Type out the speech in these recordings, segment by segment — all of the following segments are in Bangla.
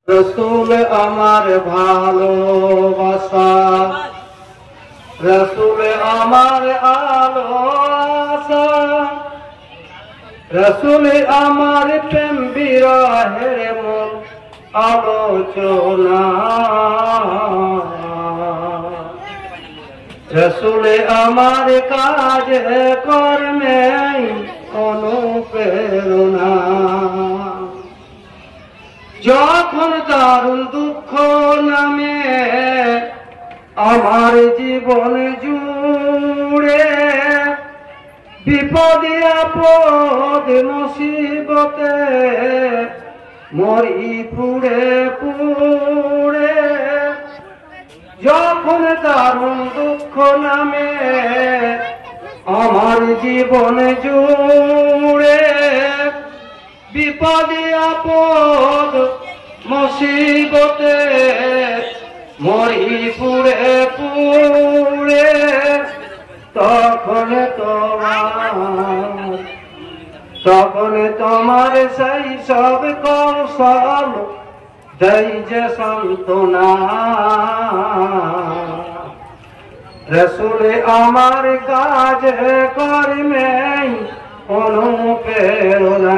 রসুল আমার ভালোবাসা, রসুল আমার আলো আশা, রসুল আমার প্রেম বিরহের মূল আলোচনা, রসুল আমার কাজ কর্মে অনুপ্রেরণা। যখন দারুণ দুঃখ নামে আমার জীবন জুড়ে, বিপদে আপদ মুসিবতে মরি পুড়ে পুড়ে, যখন দারুণ দুঃখ নামে আমার জীবন জুড়ে, বিপদে আপদ মুসিবতে মরি পুড়ে পুড়ে, তখন তোমার সেই সব কৌশল দেই যে সান্ত্বনা। রসুল আমার কাজ কর্মে অনুপ্রেরণা।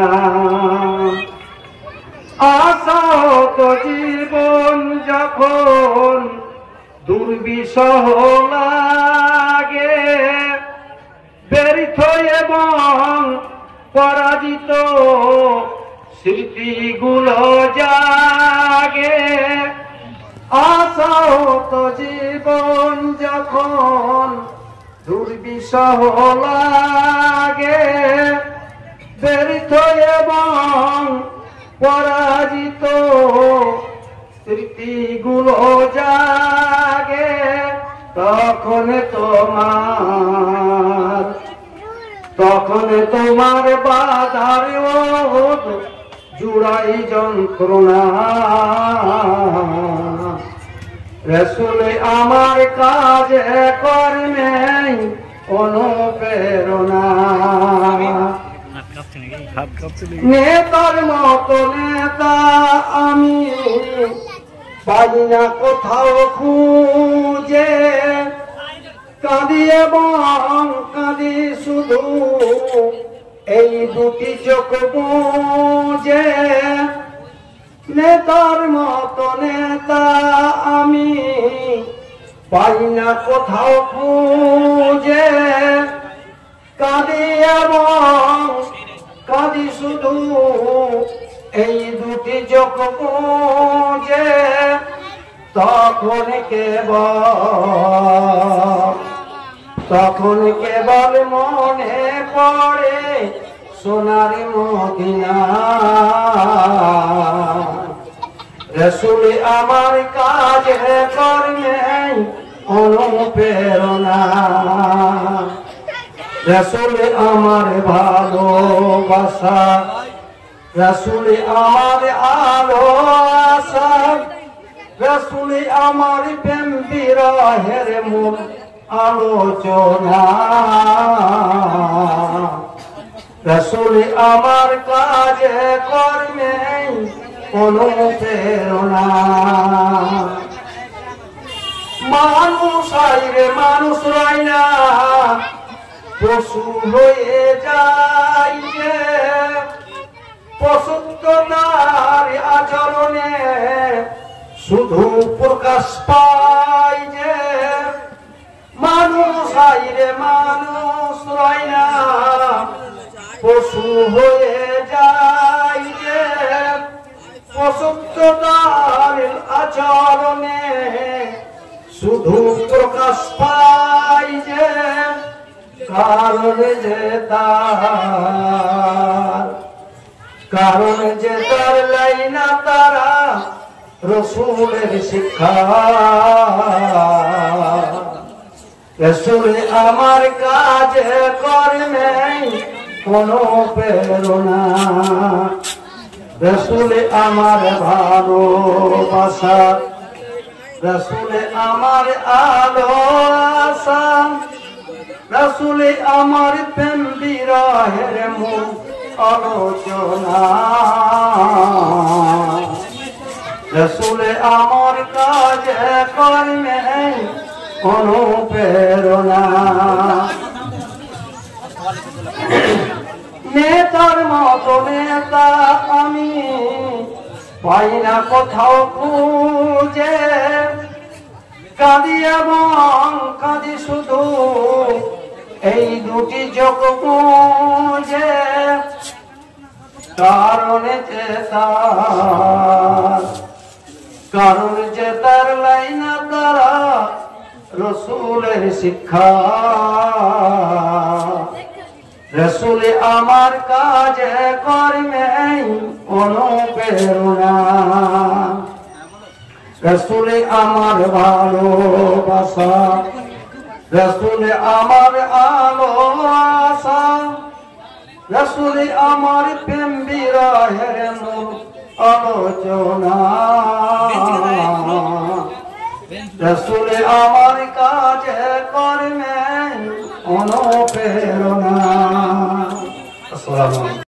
আশাহত জীবন যখন দুর্বিষহ লাগে, ব্যর্থ এবং পরাজিত স্মৃতিগুলো জাগে। আশাহত জীবন যখন দুর্বিষহ লাগে, ব্যর্থ এবং পরাজিত স্মৃতিগুলো জাগে, তখন তোমার বাধার ওঠ জুড়াই যন্ত্রণা। রসুল আমার কাজ কর্মে অনুপ্রেরণা। নেতার মতো নেতা আমি পাই না কোথাও খুঁজে, কাঁদি এবং কাঁদি শুধু এই দুটি চোখ বুঝে। নেতার মতো নেতা আমি পাই না কোথাও খুঁজে, কাঁদি এবং কাঁদি শুধু এই দুটি চোখ বুঝে। তখন কেবল মনে পড়ে সোনার মদিনা। রসুল আমার কাজ কর্মে অনুপ্রেরণা। রসুল আমার ভালোবাসা, রসুল আমার আলো আশা, রসুল আমার প্রেম বিরহের মূল আলোচনা। রসুল আমার কাজ কর্মে অনুপ্রেরণা। মানুষ আইরে মানুষ রয় না, পশু হয়ে যায় যে, পশুত্বতার আচরণে শুধু প্রকাশ পায় যে। মানুষ আইরে মানুষ রয় না, পশু হয়ে যায় যে, পশুত্বতার আচরণে শুধু প্রকাশ পায় যে। কারণ যে তার লাইনা তারা রসুলের শিক্ষা। রসুল আমার কাজ কর্মে অনুপ্রেরণা। রসুল আমার ভালোবাসা, রসুল আমার আলো আশা, রসুল আমার প্রেম বিরহের মূল আলোচনা। রসুলে আমার কাজে কর্মে অনুপ্রেরণা। নেতার মতো নেতা আমি পাই না কোথাও খুঁজে, কাঁদি এবং কাঁদি শুধু এই দুটি চোখ বুঝে। কারণ যে তার লাইনা তারা রসুলের শিক্ষা। রসুলে আমার কাজে কর্মে অনুপ্রেরণা। রসুলে আমার ভালোবাসা, রসুলে আমার আলো আশা, রসুলে আমার প্রেম বিরহের মূল আলোচনা। রসুলে আমার কাজে কর্মে অনুপ্রেরণা। আসসালামু আলাইকুম।